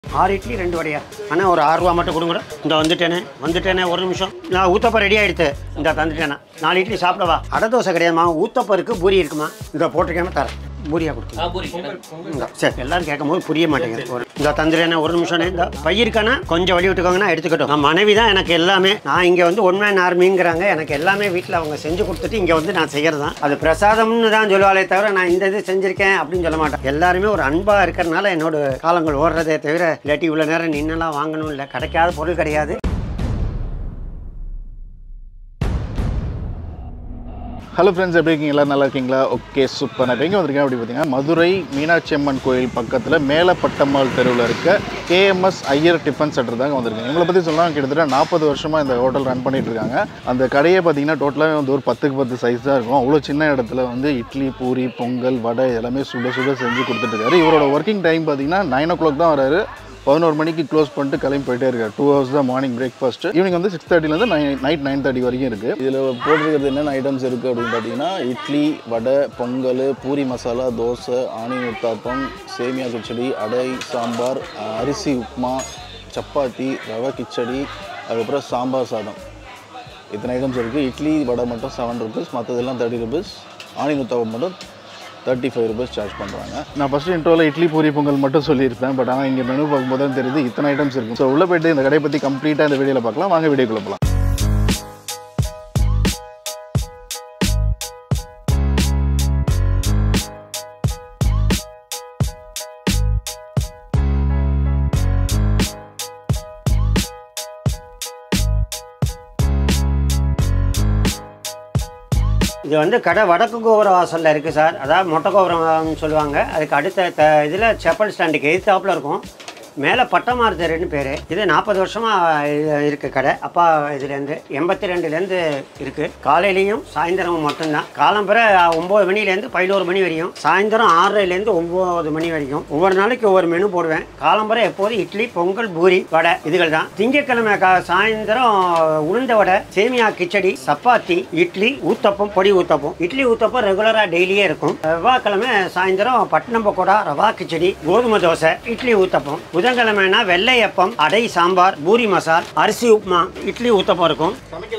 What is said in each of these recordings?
6 இட்லி 2 வடையா அண்ணா ஒரு 6 ரூபா மட்டும் கொடுங்க. இந்த வந்துட்டேனே ஒரு நிமிஷம். நான் ஊத்தப்பம் ரெடி ஆகிடுது. இந்த தந்துட்டேண்ணா 4 இட்லி சாப்பிடவா? அடை தோசை கிடையாதுமா, ஊத்தப்பம் இருக்குது, பூரி இருக்குமா? இந்த போட்டிருக்கேன் தரேன். பூரியா கொடுத்துருங்க. சரி, எல்லாரும் கேட்கும் போது புரிய மாட்டேங்குது. இந்த தந்துட்டேனே ஒரு நிமிஷம். இந்த பையிருக்கானா கொஞ்சம் வழி விட்டுக்கோங்கன்னா எடுத்துக்கிட்டோம். நான் மனைவி தான் எனக்கு எல்லாமே. நான் இங்கே வந்து ஒன் மேன் ஆர்மிங்கிறாங்க. எனக்கு எல்லாமே வீட்டில் அவங்க செஞ்சு கொடுத்துட்டு இங்கே வந்து நான் செய்கிறது தான். அது பிரசாதம்னு தான் சொல்லுவாளே தவிர நான் இந்த இது செஞ்சுருக்கேன் அப்படின்னு சொல்ல மாட்டேன். எல்லாருமே ஒரு அன்பாக இருக்கிறதுனால என்னோட காலங்கள் ஓடுறதே தவிர இல்லாட்டி இவ்வளோ நேரம் நின்னெல்லாம் வாங்கணும் இல்லை, கிடைக்காத பொருள் கிடையாது. ஹலோ ஃப்ரெண்ட்ஸ், எப்படி இருக்கீங்க? எல்லோரும் நல்லா இருக்கீங்களா? Okay, super. நான் எங்கே வந்திருக்கேன் அப்படி பார்த்தீங்கன்னா மதுரை மீனாட்சி அம்மன் கோயில் பக்கத்தில் மேல பட்டம்மாள் தெருவில் இருக்க கேஎம்எஸ் ஐயர் டிஃபன் சென்டர் தாங்க வந்திருக்கேன். இவங்களை பற்றி சொல்லலாம், கிட்டத்தட்ட 40 வருஷமாக இந்த ஹோட்டல் ரன் பண்ணிட்டு இருக்காங்க. அந்த கடையை பார்த்தீங்கன்னா டோட்டலாக வந்து ஒரு 10க்கு 10 சைஸ் தான் இருக்கும். அவ்வளோ சின்ன இடத்துல வந்து இட்லி, பூரி, பொங்கல், வடை எல்லாமே சுட செஞ்சு கொடுத்துட்ருக்காரு. இவரோட ஒர்க்கிங் டைம் பார்த்தீங்கன்னா 9 o'clock தான் வராரு. 11 மணிக்கு க்ளோஸ் பண்ணிட்டு கிளம்பி போயிட்டே இருக்காரு. 2 hours தான் மார்னிங் பிரேக்ஃபாஸ்ட். ஈவினிங் வந்து 6:30லேருந்து நைட் 9:30 வரைக்கும் இருக்குது. இதில் போட்டிருக்கிறது என்னென்ன ஐட்டம்ஸ் இருக்குது அப்படின்னு பார்த்தீங்கன்னா இட்லி, வடை, பொங்கல், பூரி மசாலா, தோசை, ஆனியன் உத்தாப்பம், சேமியா கிச்சடி, அடை, சாம்பார், அரிசி உப்புமா, சப்பாத்தி, ரவை கிச்சடி, அதுக்கப்புறம் சாம்பார் சாதம். இத்தனை ஐட்டம்ஸ் இருக்குது. இட்லி வடை மட்டும் 7 rupees, மற்றதெல்லாம் 30 rupees. ஆனியன் உத்தாப்பம் மட்டும் 35 rupees சார்ஜ் பண்ணுறாங்க. நான் ஃபஸ்ட்டு இன்ட்ரோவில் இட்லி, பூரி, பொங்கல் மட்டும் சொல்லியிருப்பேன். பட் ஆனால் இங்கே மெனு பார்க்கும்போது தான் தெரியுது இத்தனை ஐட்டம்ஸ் இருக்கும். ஸோ உள்ளே போய்ட்டு இந்த கடையை பற்றி கம்ப்ளீட்டாக இந்த வீடியோவில் பார்க்கலாம். வாங்க வீடியோக்குள்ளே போகலாம். இது வந்து கடை வடக்கு கோபுர வாசலில் இருக்குது சார். அதாவது மொட்டை கோபுரம்னு சொல்லுவாங்க. அதுக்கு அடுத்த இதில் செப்பல் ஸ்டாண்டுக்கு எதிர்த்தாப்பில் இருக்கும். மேலே பட்டமார் தெருன்னு பேர். இது 40 வருஷமாக இருக்குது கடை. அப்பா இதுலேருந்து 82லேருந்து இருக்குது. காலையிலையும் சாயந்தரமும் மட்டும்தான். காலம்புற 9 மணிலேருந்து 11 மணி வரையும், சாயந்தரம் 6:30லேருந்து 9 மணி வரைக்கும். ஒவ்வொரு நாளைக்கு ஒவ்வொரு மெனு போடுவேன். காலம்புற எப்போதும் இட்லி, பொங்கல், பூரி, வடை இதுகள் தான். திங்கட்கிழமை சாயந்தரம் உளுந்த வடை, சேமியா கிச்சடி, சப்பாத்தி, இட்லி, ஊத்தப்பம், பொடி ஊத்தப்பம். இட்லி ஊத்தப்பம் ரெகுலராக டெய்லியே இருக்கும். செவ்வாய்க்கிழமை சாயந்தரம் பட்டணம் பக்கோடா, ரவா கிச்சடி, கோதுமை தோசை, இட்லி ஊத்தப்பம். புதன்கிழமைனா வெள்ளையப்பம், அடை, சாம்பார், பூரி மசால், அரிசி உப்புமா, இட்லி ஊத்தப்பம் இருக்கும்.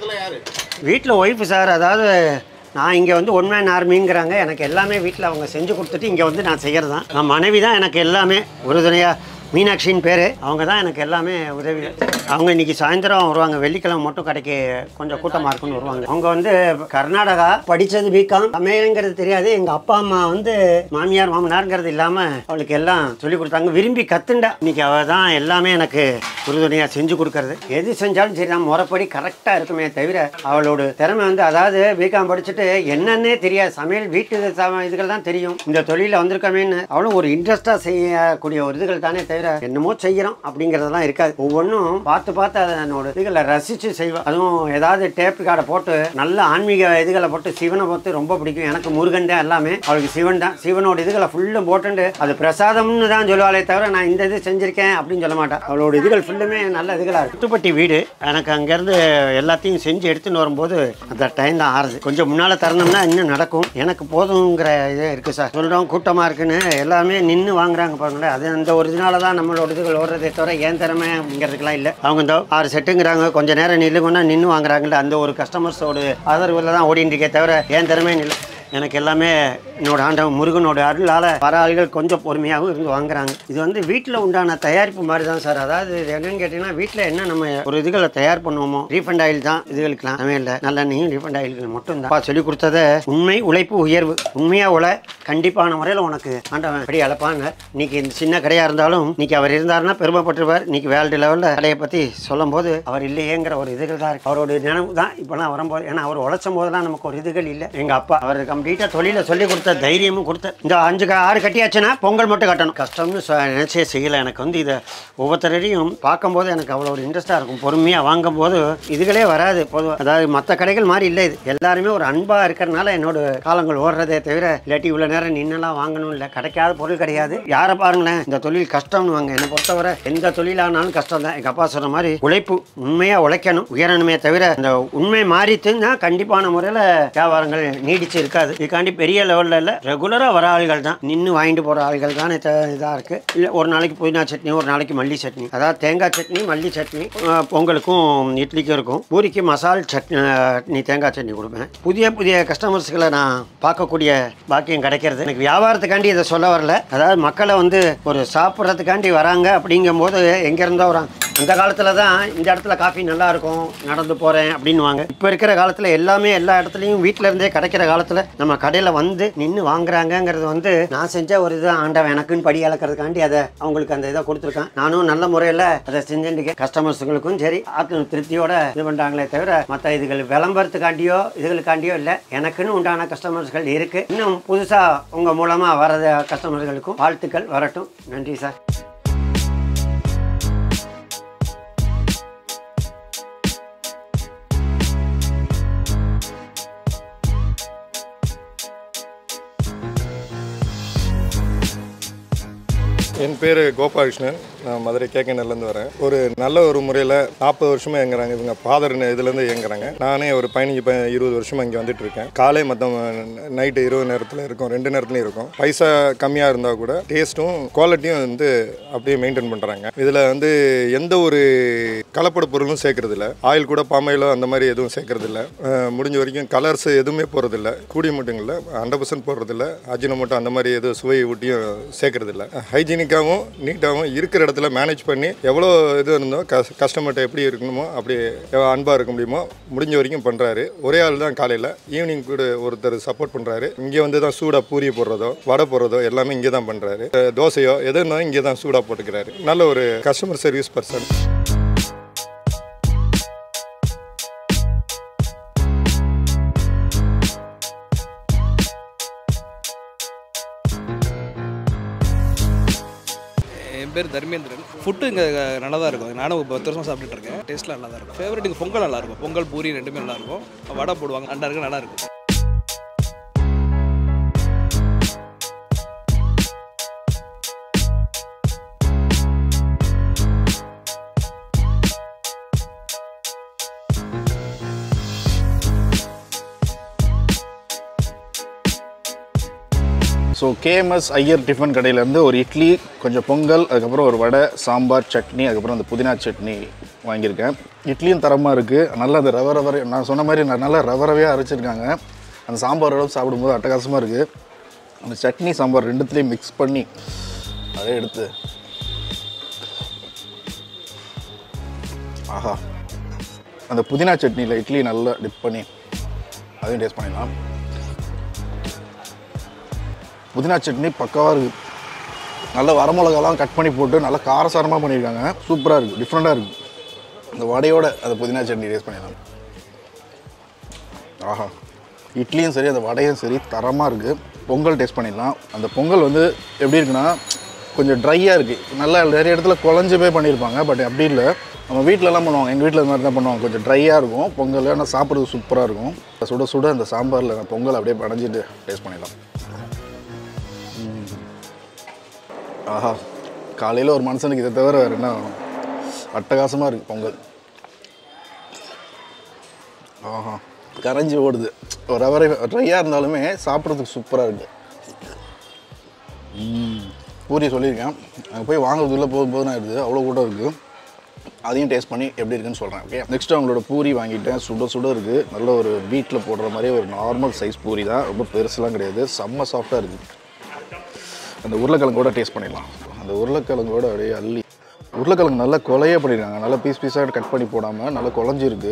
வீட்டில் ஒய்ஃபு சார். அதாவது நான் இங்கே வந்து ஒன் மேன் ஆர்மிங்கிறாங்க. எனக்கு எல்லாமே வீட்டில் அவங்க செஞ்சு கொடுத்துட்டு இங்கே வந்து நான் செய்கிறது தான். நான் மனைவி தான் எனக்கு எல்லாமே உறுதுணையாக. மீனாட்சின்னு பேர். அவங்க தான் எனக்கு எல்லாமே உதவி. அவங்க இன்றைக்கி சாயந்தரம் வருவாங்க. வெள்ளிக்கிழமை மட்டும் கடைக்கு கொஞ்சம் கூட்டமாக இருக்குன்னு வருவாங்க. அவங்க வந்து கர்நாடகா படித்தது பிகாம். சமையலுங்கிறது தெரியாது. எங்கள் அப்பா அம்மா வந்து மாமியார் மாமனாருங்கிறது இல்லாமல் அவளுக்கு எல்லாம் சொல்லி கொடுத்தாங்க. விரும்பி கற்றுண்டா. இன்றைக்கி அவள் தான் எல்லாமே எனக்கு உறுதுணையாக செஞ்சு கொடுக்கறது. எது செஞ்சாலும் சரி தான் முறைப்படி கரெக்டாக இருக்குமே தவிர அவளோட திறமை வந்து, அதாவது பிகாம் படிச்சுட்டு என்னன்னே தெரியாது. சமையல் வீட்டு இதுகள் தான் தெரியும். இந்த தொழிலில் வந்திருக்கமேன்னு அவளும் ஒரு இன்ட்ரெஸ்டாக செய்யக்கூடிய ஒரு இதுகள் தானே தவிர என்னமோ செய்யறோம் அப்படிங்கறதெல்லாம் இருக்காது. ஒவ்வொன்றும் பார்த்து அதனோட இதுகளை ரசிச்சு செய்வேன். அதுவும் ஏதாவது டேப் கார்டை போட்டு நல்ல ஆன்மீக இதுகளை போட்டு சிவனை பார்த்து ரொம்ப பிடிக்கும். எனக்கு முருகன் தான் எல்லாமே, அவளுக்கு சிவன் தான். சிவனோட இதுகளை ஃபுல்லும் போட்டு அது பிரசாதம்னு தான் சொல்லுவாளே தவிர நான் இந்த இது செஞ்சிருக்கேன் அப்படின்னு சொல்ல மாட்டேன். அவளோட இதுகள் ஃபுல்லுமே நல்ல இதுகளாக இருக்கு. புத்துப்பட்டி வீடு. எனக்கு அங்கேருந்து எல்லாத்தையும் செஞ்சு எடுத்துன்னு வரும்போது அந்த டைம் தான் ஆறுது. கொஞ்சம் முன்னால் திறந்தோம்னா இன்னும் நடக்கும். எனக்கு போதுங்கிற இது இருக்குது சார். சொல்கிறோம் கூட்டமாக இருக்குன்னு எல்லாமே நின்று வாங்குறாங்க பாருங்களேன். அது அந்த ஒரு இதனால தான் நம்மளோட இதுகள் ஓடுறதே தவிர ஏன் திறமை அப்படிங்கிறதுக்கெல்லாம் இல்லை. அவங்க இந்த 6 செட்டுங்கிறாங்க, கொஞ்சம் நேரம் நில்லுங்கன்னா நின்று வாங்குறாங்கல்ல, அந்த ஒரு கஸ்டமர்ஸோட ஆதரவில் தான் ஓடிட்டு இருக்கே தவிர ஏன் திறமை இல்லை. எனக்கு எல்லாமே என்னோட ஆண்டவன் முருகனோட அருளால் வர ஆளுகள் கொஞ்சம் பொறுமையாகவும் இருந்து வாங்குறாங்க. இது வந்து வீட்டில் உண்டான தயாரிப்பு மாதிரி தான் சார். அதாவது என்னன்னு கேட்டிங்கன்னா வீட்டில் என்ன நம்ம ஒரு இதுகளை தயார் பண்ணுவோமோ, ரீஃபண்ட் ஆயில் தான் இதுகளுக்கெல்லாம் இல்லை, நல்லெண்ணையும் ரீஃபண்ட் ஆயில்கள் மட்டும் தான். சொல்லி கொடுத்ததை உண்மை, உழைப்பு, உயர்வு. உண்மையாக உழை, கண்டிப்பான முறையில் உனக்கு ஆண்டவன் அப்படி அழைப்பாங்க. இன்னைக்கு இந்த சின்ன கடையாக இருந்தாலும் இன்னைக்கு அவர் இருந்தாருன்னா பெருமைப்பட்டுருவார். இன்னைக்கு வேர்ல்டு லெவலில் கடையை பற்றி சொல்லும் போது அவர் இல்லையேங்கிற ஒரு இதுகள் தான் இருக்கு. அவரோட நினைவு தான் இப்போலாம் வரும்போது. ஏன்னா அவர் உழைச்சும் போதெல்லாம் நமக்கு ஒரு இதுகள் இல்லை. எங்கள் அப்பா அவர் கம்ப்ளீட்டாக தொழிலை சொல்லி கொடுத்த தைரியமும் கொடுத்த. இந்த 5-6 கட்டியாச்சுன்னா பொங்கல் மட்டும் கட்டணும். கஷ்டம்னு நினைச்சே செய்யலை. எனக்கு வந்து இதை ஒவ்வொருத்தரையும் பார்க்கும்போது எனக்கு அவ்வளோ ஒரு இன்ட்ரெஸ்டாக இருக்கும். பொறுமையாக வாங்கும் போது இதுகளே வராது பொதுவாக. அதாவது மற்ற கடைகள் மாதிரி இல்லை. இது எல்லாருமே ஒரு அன்பாக இருக்கிறதுனால என்னோட காலங்கள் ஓடுறதே தவிர இல்லாட்டி இவ்வளோ நேரம் நின்னெல்லாம் வாங்கணும் இல்லை, கிடைக்காத பொருள் கிடையாது. யாரை பாருங்களேன், இந்த தொழில் கஷ்டம்னு வாங்க. என்னை பொறுத்தவரை எந்த தொழிலானாலும் கஷ்டம் தான். எங்கள் அப்பா சொன்ன மாதிரி உழைப்பு, உண்மையாக உழைக்கணும், உயரணுமே தவிர இந்த உண்மை மாறித்துன்னா கண்டிப்பான முறையில் வியாபாரங்கள் நீடிச்சு இருக்காது. இதுக்காண்டி பெரிய லெவலில் இல்லை, ரெகுலராக வர ஆள்கள் தான், நின்று வாங்கிட்டு போகிற ஆள்கள் தான் இதாக இருக்குது. இல்லை ஒரு நாளைக்கு புதினா சட்னி, ஒரு நாளைக்கு மல்லி சட்னி, அதாவது தேங்காய் சட்னி மல்லி சட்னி. பொங்கலுக்கும் இட்லிக்கும் இருக்கும். பூரிக்கு மசால் சட்னி தேங்காய் சட்னி கொடுப்பேன். புதிய புதிய கஸ்டமர்ஸ்களை நான் பார்க்கக்கூடிய பாக்கியம் கிடைக்கிறது. எனக்கு வியாபாரத்துக்காண்டி இதை சொல்ல வரல. அதாவது மக்களை வந்து ஒரு சாப்பிட்றதுக்காண்டி வராங்க அப்படிங்கும்போது எங்கேருந்தோ வராங்க. அந்த காலத்தில் தான் இந்த இடத்துல காஃபி நல்லாயிருக்கும், நடந்து போகிறேன் அப்படின்வாங்க. இப்போ இருக்கிற காலத்தில் எல்லாமே எல்லா இடத்துலையும் வீட்டில் இருந்தே கிடைக்கிற காலத்தில் நம்ம கடையில் வந்து நின்று வாங்குறாங்கங்கிறது வந்து நான் செஞ்ச ஒரு இது ஆண்டவன் எனக்குன்னு படி அளக்கிறதுக்காண்டி அதை அவங்களுக்கு அந்த இதை கொடுத்துருக்கேன். நானும் நல்ல முறையில் அதை செஞ்சுட்டு கஸ்டமர்ஸுங்களுக்கும் சரி ஆத்ம திருப்தியோட இது பண்ணுறாங்களே தவிர மற்ற இதுகள் விளம்பரத்துக்காண்டியோ இதுகளுக்காண்டியோ இல்லை. எனக்குன்னு உண்டான கஸ்டமர்ஸ்கள் இருக்குது. இன்னும் புதுசாக உங்கள் மூலமாக வர கஸ்டமர்களுக்கும் வாழ்த்துக்கள் வரட்டும். நன்றி சார். என் பேர் கோபாலகிருஷ்ணன். நான் மதுரை கேக்கநேர்லேருந்து வரேன். ஒரு நல்ல ஒரு முறையில் 40 வருஷமாக இயங்குறாங்க. இவங்க ஃபாதர் இதுலேருந்து இயங்குறாங்க. நானே ஒரு 15-20 வருஷமாக இங்கே வந்துட்டு இருக்கேன். காலை மொத்தம் நைட்டு 20 நேரத்தில் இருக்கும், 2 நேரத்துலையும் இருக்கும். பைசா கம்மியாக இருந்தால் கூட டேஸ்ட்டும் குவாலிட்டியும் வந்து அப்படியே மெயின்டைன் பண்ணுறாங்க. இதில் வந்து எந்த ஒரு கலப்பட பொருளும் சேர்க்கறதில்ல. ஆயில் கூட பாமாயிலோ அந்த மாதிரி எதுவும் சேர்க்கறதில்ல. முடிஞ்ச வரைக்கும் கலர்ஸ் எதுவுமே போகிறதில்ல. கூடிய மட்டும் இல்லை 100% போடுறதில்ல. அஜினோமோட்டோ அந்த மாதிரி எதுவும் சுவை ஊட்டியும் சேர்க்கறதில்ல. ஹைஜீனிக்காகவும் நீட்டாகவும் இருக்கிற இடத்துல மேனேஜ் பண்ணி எவ்வளோ இது இருந்தோ கஸ்டமர்கிட்ட எப்படி இருக்கணுமோ அப்படி அன்பாக இருக்க முடியுமோ முடிஞ்ச வரைக்கும் பண்ணுறாரு. ஒரே ஆள் தான் காலையில், ஈவினிங் கூட ஒருத்தர் சப்போர்ட் பண்ணுறாரு. இங்கே வந்து தான் சூடாக பூரி போடுறதோ வடை போடுறதோ எல்லாமே இங்கே தான் பண்ணுறாரு. தோசையோ எது இருந்தாலும் இங்கே தான் சூடாக போட்டுக்கிறாரு. நல்ல ஒரு கஸ்டமர் சர்வீஸ் பர்சன். என் பேர் தர்மேந்திரன். ஃபுட்டு இங்கே நல்லா தான் இருக்கும். நானும் 10 வருஷமாக சாப்பிட்டுட்டு இருக்கேன். டேஸ்ட்லாம் நல்லா தான் இருக்கும். ஃபேவரட் இங்கே பொங்கல் நல்லாயிருக்கும். பொங்கல் பூரி ரெண்டுமே நல்லாயிருக்கும். வடை போடுவாங்க, அண்டா இருக்கு, நல்லாயிருக்கும். ஸோ கேஎம்எஸ் ஐயர் டிஃபன் கடையிலேருந்து ஒரு இட்லி, கொஞ்சம் பொங்கல், அதுக்கப்புறம் ஒரு வடை, சாம்பார், சட்னி, அதுக்கப்புறம் அந்த புதினா சட்னி வாங்கியிருக்கேன். இட்லியும் தரமாக இருக்குது. நல்லா அந்த ரவ நான் சொன்ன மாதிரி நல்லா ரவரவே அரைச்சிருக்காங்க. அந்த சாம்பாரோட சாப்பிடும்போது அட்டகாசமாக இருக்குது. அந்த சட்னி சாம்பார் ரெண்டுத்துலேயும் மிக்ஸ் பண்ணி அதை எடுத்து ஆஹா, அந்த புதினா சட்னியில் இட்லி நல்லா டிப் பண்ணி அதையும் டேஸ்ட் பண்ணிடலாம். புதினா சட்னி பக்காவாக இருக்குது. நல்ல வரமிளகாலாம் கட் பண்ணி போட்டு நல்லா காரசாரமாக பண்ணியிருக்காங்க. சூப்பராக இருக்குது, டிஃப்ரெண்ட்டாக இருக்குது. அந்த வடையோட அந்த புதினா சட்னி டேஸ்ட் பண்ணிடலாம். ஆஹா, இட்லியும் சரி அந்த வடையும் சரி தரமாக இருக்குது. பொங்கல் டேஸ்ட் பண்ணிடலாம். அந்த பொங்கல் வந்து எப்படி இருக்குன்னா கொஞ்சம் ட்ரையாக இருக்குது. நல்லா நிறைய இடத்துல குழஞ்சி போய் பண்ணியிருப்பாங்க. பட் அப்படி இல்லை, நம்ம வீட்டிலலாம் பண்ணுவாங்க. எங்கள் வீட்டில் இந்த மாதிரி தான் பண்ணுவாங்க. கொஞ்சம் ட்ரையாக இருக்கும் பொங்கல். ஆனால் சாப்பிட்றது சூப்பராக இருக்கும். சுட சுட அந்த சாம்பாரில் பொங்கல் அப்படியே படைஞ்சிட்டு டேஸ்ட் பண்ணிடலாம். ஆஹா, காலையில் ஒரு மனுஷனுக்கு இதை தவிர வேறு என்ன வேணும்? அட்டகாசமாக இருக்குது பொங்கல். ஆஹா, கரைஞ்சி ஓடுது. ஒரு ரவரை ட்ரையாக இருந்தாலுமே சாப்பிட்றதுக்கு சூப்பராக இருக்குது. பூரி சொல்லியிருக்கேன், அங்கே போய் வாங்குறதுக்குள்ளே போதும் ஆகிடுது. அவ்வளோ கூட்டம் இருக்குது. அதையும் டேஸ்ட் பண்ணி எப்படி இருக்குன்னு சொல்கிறேன். ஓகே, நெக்ஸ்ட்டு அவங்களோட பூரி வாங்கிட்டேன். சுட சுட இருக்குது. நல்ல ஒரு வீட்டில் போடுற மாதிரியே ஒரு நார்மல் சைஸ் பூரி தான். ரொம்ப பெருசுலாம் கிடையாது. செம்ம சாஃப்டாக இருக்குது. அந்த உருளைக்கிழங்கோட டேஸ்ட் பண்ணிடலாம். அந்த உருளைக்கிழங்கோட அப்படியே அள்ளி, உருளைக்கிழங்கு நல்லா கொலையாக பண்ணியிருக்காங்க. நல்லா பீஸ் பீஸாக கட் பண்ணி போடாமல் நல்லா குழஞ்சிருக்கு.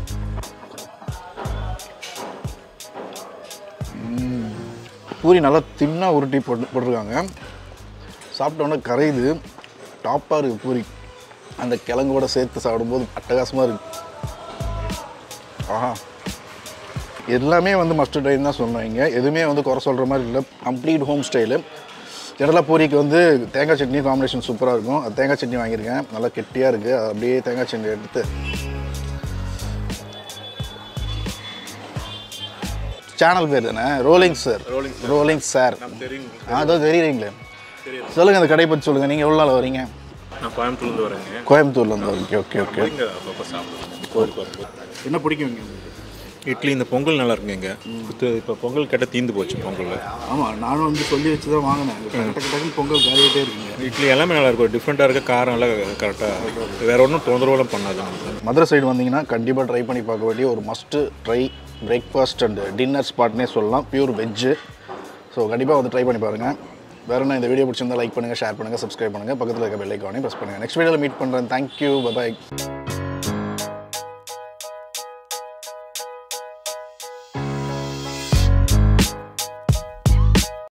பூரி நல்லா தின்னாக உருட்டி போட்டிருக்காங்க. சாப்பிட்டோன்னே கரையுது. டாப்பாக இருக்குது பூரி. அந்த கிழங்கோட சேர்த்து சாப்பிடும்போது அட்டகாசமாக இருக்குது. ஆஹா, எல்லாமே வந்து மஸ்ட் ட்ரைன்னு தான் சொன்னாங்க. எதுவுமே வந்து குறை சொல்கிற மாதிரி இல்லை. Complete home style. ஜெனரலாக பூரிக்கு வந்து தேங்காய் சட்னி காம்பினேஷன் சூப்பராக இருக்கும். அது தேங்காய் சட்னி வாங்கியிருக்கேன். நல்லா கெட்டியாக இருக்குது. அப்படியே தேங்காய் சட்னி எடுத்து சேனல் பேர் தானே ரோலிங் சார். ரோலிங் சார் அதோ தெரியுறீங்களே. சொல்லுங்கள், அந்த கடை பற்றி சொல்லுங்கள். நீங்கள் எவ்வளோ நாள் வரீங்க? நான் கோயம்புத்தூர்லேருந்து வரேங்க. கோயம்புத்தூர்லேருந்து. Okay okay okay. அப்பப்போ சாப்பிடுவேன். என்ன பிடிக்கும் இங்கே? இட்லி இந்த பொங்கல் நல்லா இருக்குங்க இங்கே இப்போ பொங்கல் கேட்ட தீந்து போச்சு பொங்கல். ஆமாம், நானும் வந்து சொல்லி வச்சு தான் வாங்கினேன். டக்கு பொங்கல் காலிகிட்டே இருக்குங்க. இட்லி எல்லாமே நல்லா இருக்கும், டிஃப்ரெண்ட்டாக இருக்க, காரம் எல்லாம் கரெக்டாக, வேறு ஒன்றும் தொந்தரவுலாம் பண்ணாது. மதுரை சைடு வந்தீங்கன்னா கண்டிப்பாக ட்ரை பண்ணி பார்க்க வேண்டிய ஒரு must try breakfast and dinner ஸ்பாட்னே சொல்லலாம். Pure veg. ஸோ கண்டிப்பாக வந்து ட்ரை பண்ணி பாருங்கள். வேறு என்ன, இந்த வீடியோ பிடிச்சிருந்தா லைக் பண்ணுங்கள், ஷேர் பண்ணுங்கள், சப்ஸ்கிரைப் பண்ணுங்கள், பக்கத்தில் இருக்க பெல் ஐக்கானையும் ப்ரெஸ் பண்ணுங்கள். நெக்ஸ்ட் வீடியோவில் மீட் பண்ணுறேன். Thank you, by.